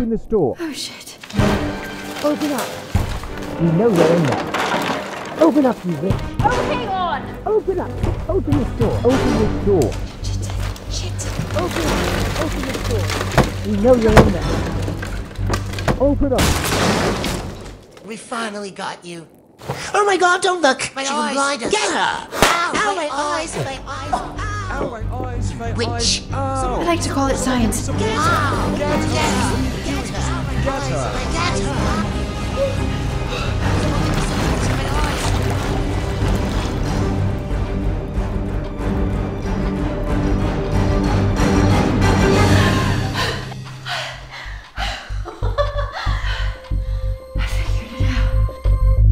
Open this door. Oh, shit. Open up. We know you're in there. Open up, you witch. Oh, hang on. Open up. Open this door. Open this door. Shit. Open up. Open this door. We know you're in there. Open up. We finally got you. Oh my God, don't look! My eyes! Blind us. Get her! Ow, my eyes! My eyes! Ow, my eyes, my Witch. eyes. Ow. I like to call it science. Get her! Get her! Get her! Get her. Get her!